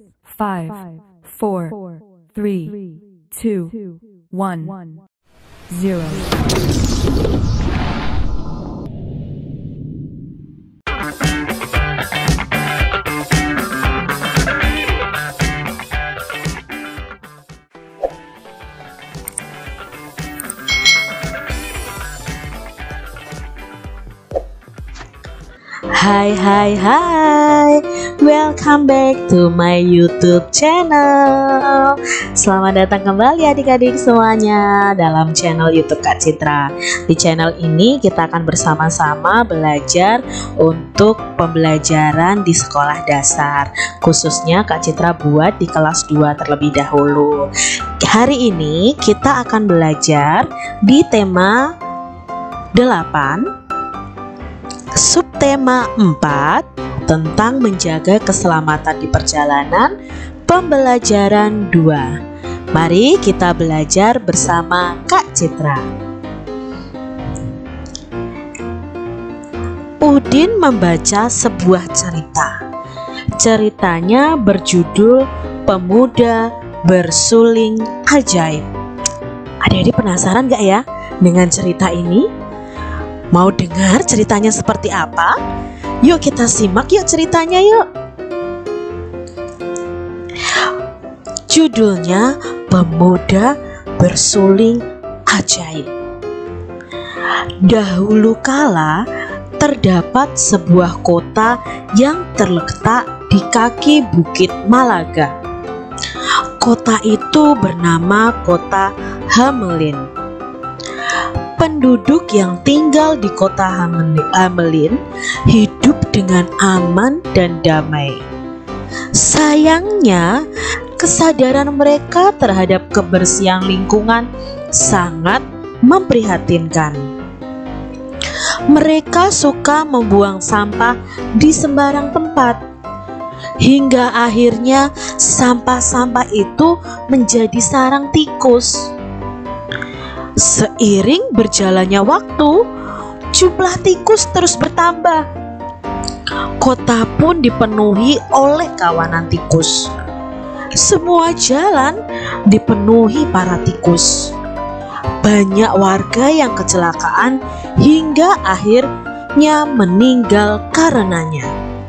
5, 4, 3, 2, 1, 0. Hai, welcome back to my YouTube channel. Selamat datang kembali adik-adik semuanya dalam channel YouTube Kak Citra. Di channel ini kita akan bersama-sama belajar untuk pembelajaran di sekolah dasar. Khususnya Kak Citra buat di kelas 2 terlebih dahulu. Hari ini kita akan belajar di tema 8, subtema 4 tentang menjaga keselamatan di perjalanan, pembelajaran 2. Mari kita belajar bersama Kak Citra. Udin membaca sebuah cerita. Ceritanya berjudul Pemuda Bersuling Ajaib. Adik-adik penasaran gak ya dengan cerita ini? Mau dengar ceritanya seperti apa? Yuk kita simak yuk ceritanya yuk. Judulnya Pemuda Bersuling Ajaib. Dahulu kala terdapat sebuah kota yang terletak di kaki Bukit Malaga. Kota itu bernama Kota Hamelin. Penduduk yang tinggal di kota Hamelin hidup dengan aman dan damai. Sayangnya, kesadaran mereka terhadap kebersihan lingkungan sangat memprihatinkan. Mereka suka membuang sampah di sembarang tempat, hingga akhirnya sampah-sampah itu menjadi sarang tikus. Seiring berjalannya waktu, jumlah tikus terus bertambah. Kota pun dipenuhi oleh kawanan tikus. Semua jalan dipenuhi para tikus. Banyak warga yang kecelakaan hingga akhirnya meninggal karenanya.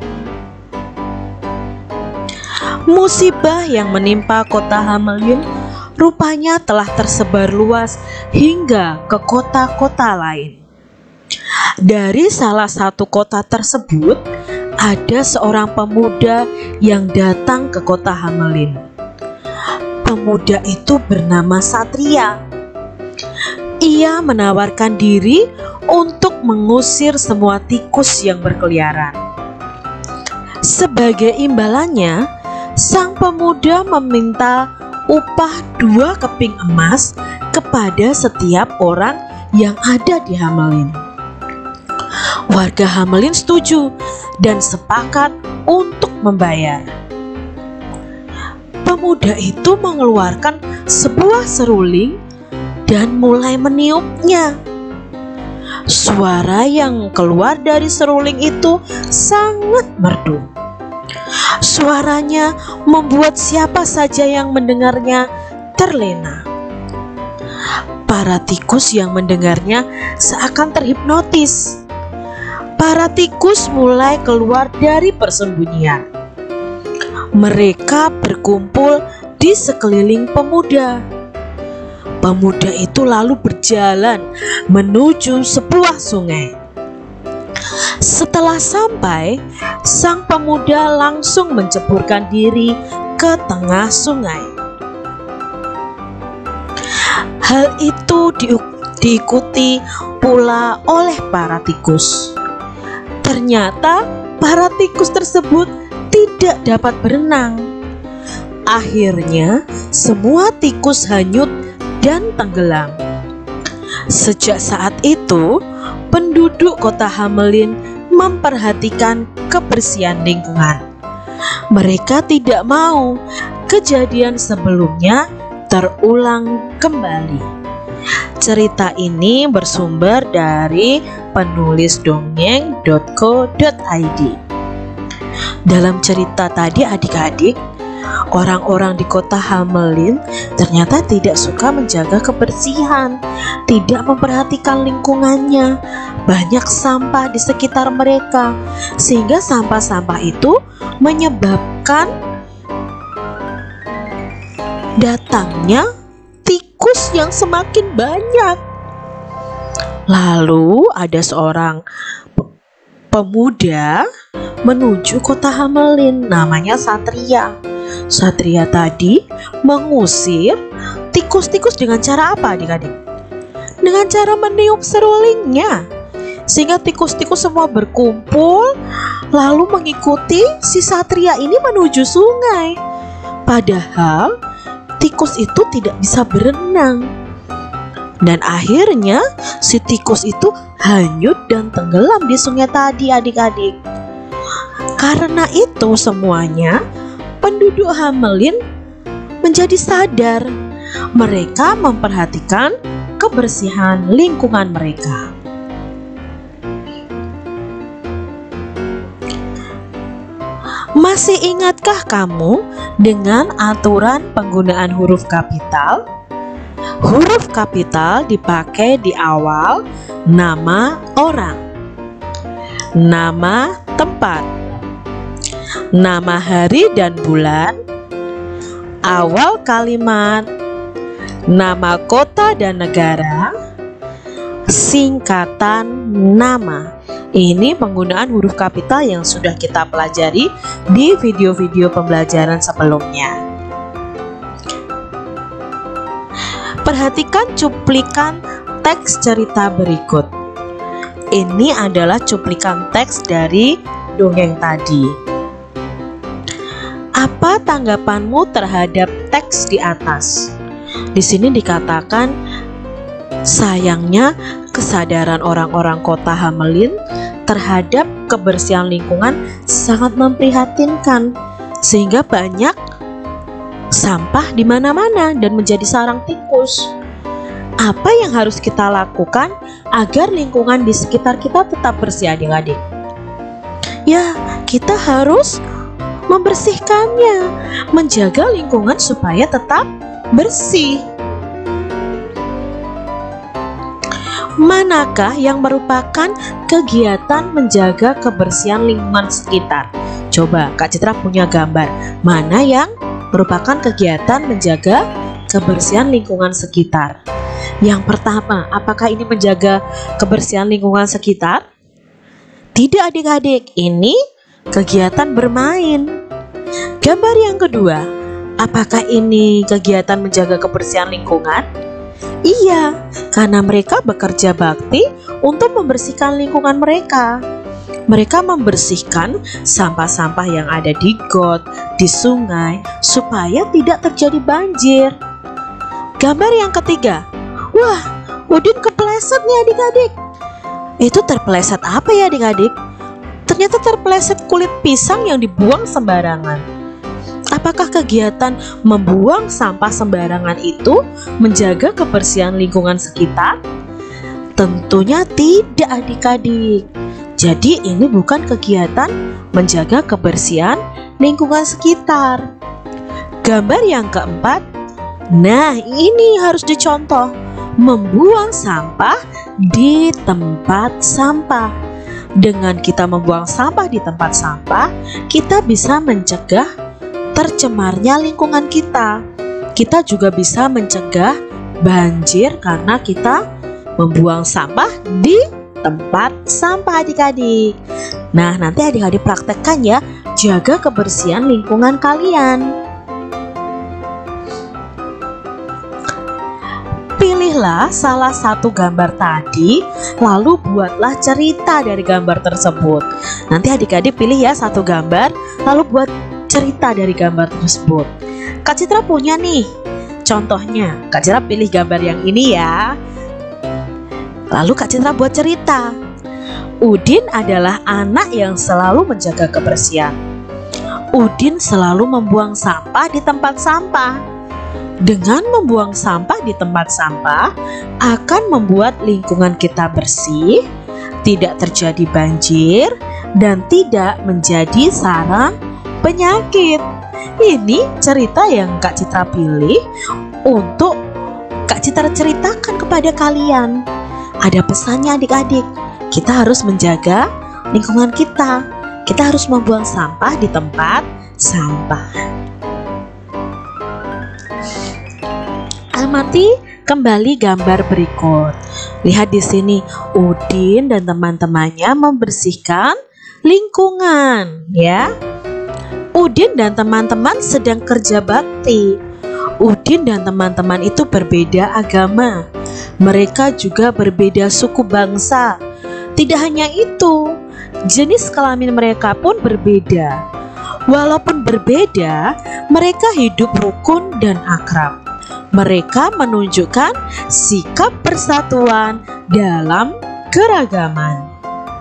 Musibah yang menimpa kota Hamelin rupanya telah tersebar luas hingga ke kota-kota lain. Dari salah satu kota tersebut, ada seorang pemuda yang datang ke kota Hamelin. Pemuda itu bernama Satria. Ia menawarkan diri untuk mengusir semua tikus yang berkeliaran. Sebagai imbalannya, sang pemuda meminta upah 2 keping emas kepada setiap orang yang ada di Hamelin. Warga Hamelin setuju dan sepakat untuk membayar. Pemuda itu mengeluarkan sebuah seruling dan mulai meniupnya. Suara yang keluar dari seruling itu sangat merdu. Suaranya membuat siapa saja yang mendengarnya terlena. Para tikus yang mendengarnya seakan terhipnotis. Para tikus mulai keluar dari persembunyian. Mereka berkumpul di sekeliling pemuda. Pemuda itu lalu berjalan menuju sebuah sungai. Setelah sampai, sang pemuda langsung menceburkan diri ke tengah sungai. Hal itu diikuti pula oleh para tikus. Ternyata para tikus tersebut tidak dapat berenang. Akhirnya, semua tikus hanyut dan tenggelam. Sejak saat itu, penduduk kota Hamelin memperhatikan kebersihan lingkungan. Mereka tidak mau kejadian sebelumnya terulang kembali. Cerita ini bersumber dari penulisdongeng.co.id. Dalam cerita tadi adik-adik, Orang-orang di kota Hamelin ternyata tidak suka menjaga kebersihan, tidak memperhatikan lingkungannya. Banyak sampah di sekitar mereka, sehingga sampah-sampah itu menyebabkan datangnya tikus yang semakin banyak. Lalu ada seorang pemuda menuju kota Hamelin, namanya Satria. Satria tadi mengusir tikus-tikus dengan cara apa adik-adik? Dengan cara meniup serulingnya, sehingga tikus-tikus semua berkumpul lalu mengikuti si Satria ini menuju sungai. Padahal tikus itu tidak bisa berenang. Dan akhirnya si tikus itu hanyut dan tenggelam di sungai tadi adik-adik. Karena itu semuanya penduduk Hamelin menjadi sadar. Mereka memperhatikan kebersihan lingkungan mereka. Masih ingatkah kamu dengan aturan penggunaan huruf kapital? Huruf kapital dipakai di awal nama orang, nama tempat, nama hari dan bulan, awal kalimat, nama kota dan negara, singkatan nama. Ini penggunaan huruf kapital yang sudah kita pelajari di video-video pembelajaran sebelumnya. Perhatikan cuplikan teks cerita berikut. Ini adalah cuplikan teks dari dongeng tadi. Apa tanggapanmu terhadap teks di atas? Di sini dikatakan, sayangnya kesadaran orang-orang kota Hamelin terhadap kebersihan lingkungan sangat memprihatinkan, sehingga banyak sampah di mana-mana dan menjadi sarang tikus. Apa yang harus kita lakukan agar lingkungan di sekitar kita tetap bersih adik-adik? Ya, kita harus membersihkannya, menjaga lingkungan supaya tetap bersih. Manakah yang merupakan kegiatan menjaga kebersihan lingkungan sekitar? Coba Kak Citra punya gambar. Mana yang merupakan kegiatan menjaga kebersihan lingkungan sekitar? Yang pertama, apakah ini menjaga kebersihan lingkungan sekitar? Tidak adik-adik, ini kegiatan bermain. Gambar yang kedua, apakah ini kegiatan menjaga kebersihan lingkungan? Iya, karena mereka bekerja bakti untuk membersihkan lingkungan mereka. Mereka membersihkan sampah-sampah yang ada di got, di sungai, supaya tidak terjadi banjir. Gambar yang ketiga, wah, Udin kepleset nih adik-adik. Itu terpeleset apa ya adik-adik? Ternyata terpeleset kulit pisang yang dibuang sembarangan. Apakah kegiatan membuang sampah sembarangan itu menjaga kebersihan lingkungan sekitar? Tentunya tidak adik-adik. Jadi ini bukan kegiatan menjaga kebersihan lingkungan sekitar. Gambar yang keempat, nah ini harus dicontoh, membuang sampah di tempat sampah. Dengan kita membuang sampah di tempat sampah, kita bisa mencegah tercemarnya lingkungan kita. Kita juga bisa mencegah banjir karena kita membuang sampah di tempat sampah adik-adik. Nah, nanti adik-adik praktekkan ya, jaga kebersihan lingkungan kalian. Pilihlah salah satu gambar tadi, lalu buatlah cerita dari gambar tersebut. Nanti adik-adik pilih ya satu gambar, lalu buat cerita dari gambar tersebut. Kak Citra punya nih contohnya. Kak Citra pilih gambar yang ini ya. Lalu Kak Citra buat cerita. Udin adalah anak yang selalu menjaga kebersihan. Udin selalu membuang sampah di tempat sampah. Dengan membuang sampah di tempat sampah akan membuat lingkungan kita bersih, tidak terjadi banjir, dan tidak menjadi sarang penyakit. Ini cerita yang Kak Citra pilih untuk Kak Citra ceritakan kepada kalian. Ada pesannya adik-adik, kita harus menjaga lingkungan kita. Kita harus membuang sampah di tempat sampah. Amati kembali gambar berikut. Lihat di sini, Udin dan teman-temannya membersihkan lingkungan, ya. Udin dan teman-teman sedang kerja bakti. Udin dan teman-teman itu berbeda agama. Mereka juga berbeda suku bangsa. Tidak hanya itu, jenis kelamin mereka pun berbeda. Walaupun berbeda, mereka hidup rukun dan akrab. Mereka menunjukkan sikap persatuan dalam keragaman.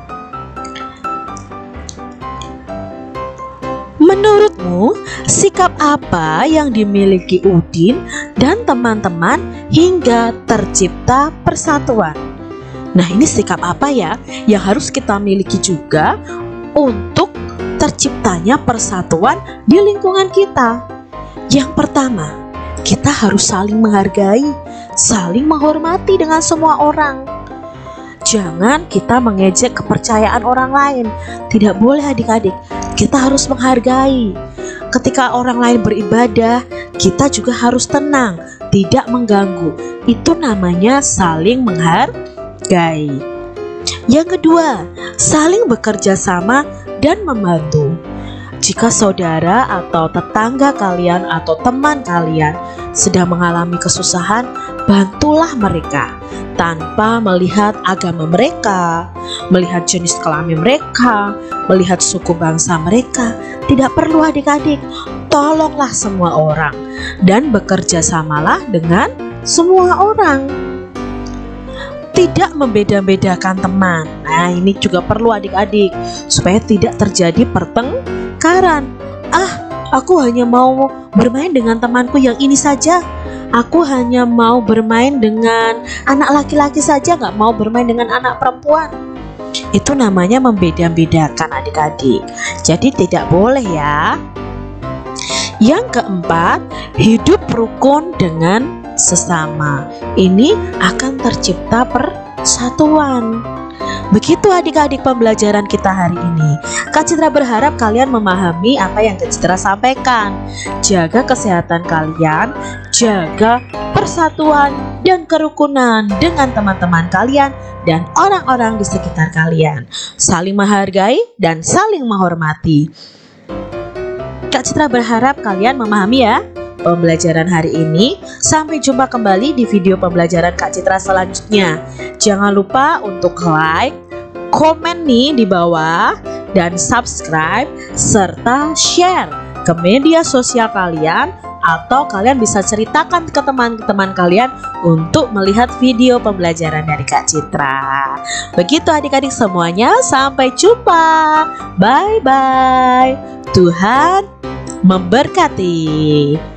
Menurutmu, sikap apa yang dimiliki Udin dan teman-teman hingga tercipta persatuan? Nah, ini sikap apa ya yang harus kita miliki juga untuk terciptanya persatuan di lingkungan kita? Yang pertama, kita harus saling menghargai, saling menghormati dengan semua orang. Jangan kita mengejek kepercayaan orang lain. Tidak boleh adik-adik, kita harus menghargai. Ketika orang lain beribadah, kita juga harus tenang, tidak mengganggu. Itu namanya saling menghargai. Yang kedua, saling bekerja sama dan membantu. Jika saudara atau tetangga kalian atau teman kalian sedang mengalami kesusahan, bantulah mereka tanpa melihat agama mereka, melihat jenis kelamin mereka, melihat suku bangsa mereka. Tidak perlu adik-adik, tolonglah semua orang dan bekerja samalah dengan semua orang. Tidak membeda-bedakan teman. Nah, ini juga perlu adik-adik supaya tidak terjadi pertengkaran. Aku hanya mau bermain dengan temanku yang ini saja. Aku hanya mau bermain dengan anak laki-laki saja, gak mau bermain dengan anak perempuan. Itu namanya membeda-bedakan adik-adik. Jadi tidak boleh ya. Yang keempat, hidup rukun dengan sesama. Ini akan tercipta persatuan. Begitu adik-adik pembelajaran kita hari ini. Kak Citra berharap kalian memahami apa yang Kak Citra sampaikan. Jaga kesehatan kalian, jaga persatuan dan kerukunan dengan teman-teman kalian dan orang-orang di sekitar kalian. Saling menghargai dan saling menghormati. Kak Citra berharap kalian memahami ya pembelajaran hari ini. Sampai jumpa kembali di video pembelajaran Kak Citra selanjutnya. Jangan lupa untuk like, komen nih di bawah, dan subscribe serta share ke media sosial kalian, atau kalian bisa ceritakan ke teman-teman kalian untuk melihat video pembelajaran dari Kak Citra. Begitu adik-adik semuanya, sampai jumpa. Bye bye. Tuhan memberkati.